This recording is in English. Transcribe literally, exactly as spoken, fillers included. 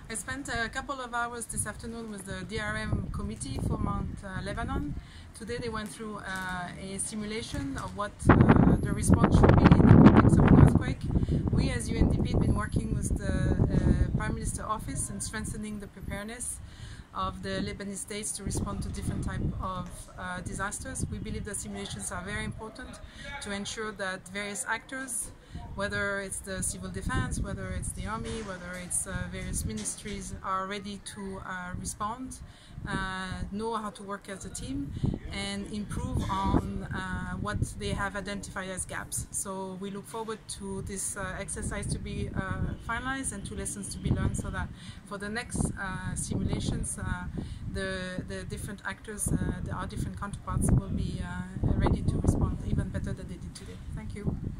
I spent a couple of hours this afternoon with the D R M committee for Mount uh, Lebanon. Today they went through uh, a simulation of what uh, the response should be in the context of an earthquake. We as U N D P have been working with the uh, Prime Minister Office and strengthening the preparedness of the Lebanese states to respond to different types of uh, disasters. We believe that simulations are very important to ensure that various actors, whether it's the civil defense, whether it's the army, whether it's uh, various ministries, are ready to uh, respond, uh, know how to work as a team, and improve on uh, what they have identified as gaps. So we look forward to this uh, exercise to be uh, finalized and to lessons to be learned, so that for the next uh, simulations, uh, the, the different actors, uh, the, our different counterparts will be uh, ready to respond even better than they did today. Thank you.